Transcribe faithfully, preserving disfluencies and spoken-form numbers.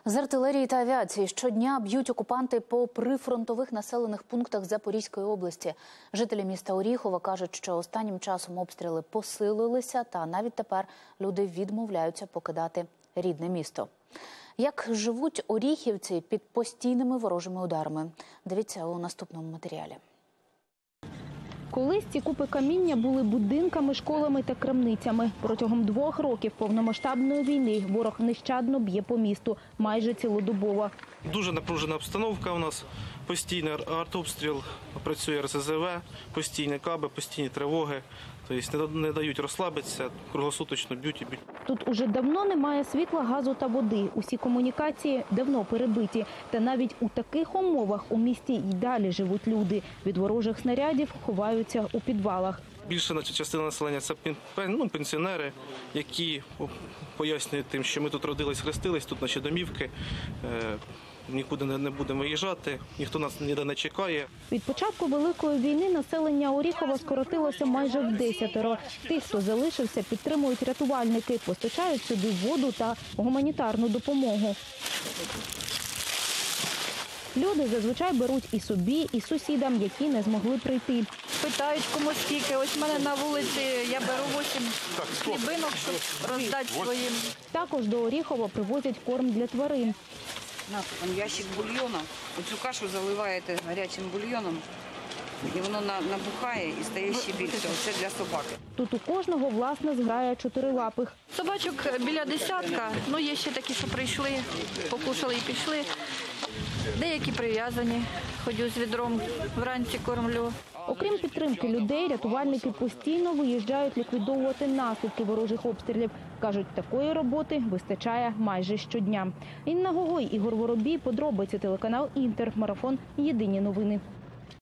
З артилерії та авіації щодня б'ють окупанти по прифронтових населених пунктах Запорізької області. Жителі міста Оріхова кажуть, що останнім часом обстріли посилилися, та навіть тепер люди відмовляються покидати рідне місто. Як живуть оріхівці під постійними ворожими ударами? Дивіться у наступному матеріалі. Колись ці купи каміння були будинками, школами та крамницями. Протягом двох років повномасштабної війни ворог нещадно б'є по місту, майже цілодобово. Дуже напружена обстановка у нас, постійний артобстріл, працює ер ес зе ве, постійні каби, постійні тривоги. Тобто не дають розслабитися, круглосуточно б'ють і б'ють. Тут уже давно немає світла, газу та води. Усі комунікації давно перебиті. Та навіть у таких умовах у місті й далі живуть люди. Від ворожих снарядів ховаються у підвалах. Більша частина населення – це ну, пенсіонери, які пояснюють тим, що ми тут родились, хрестились, тут наші домівки. Нікуди не будемо виїжджати, ніхто нас ніде не чекає. Від початку Великої війни населення Оріхова скоротилося майже в десятеро. Тих, хто залишився, підтримують рятувальники, постачають сюди воду та гуманітарну допомогу. Люди зазвичай беруть і собі, і сусідам, які не змогли прийти. Питають, кому скільки. Ось в мене на вулиці я беру вісім хлібинок, щоб роздати своїм. Також до Оріхова привозять корм для тварин. На, там ящик бульйону. Оцю кашу заливаєте гарячим бульйоном, і воно набухає і стає ще більше. Це для собаки. Тут у кожного власна зграя чотирилапих. Собачок біля десятка, ну є ще такі, що прийшли, покушали і пішли. Деякі прив'язані, ходю з відром, вранці кормлю. Окрім підтримки людей, рятувальники постійно виїжджають ліквідовувати наслідки ворожих обстрілів. Кажуть, такої роботи вистачає майже щодня. Інна Гогой, Ігор Воробій, подробиці, телеканал «Інтер», марафон «Єдині новини».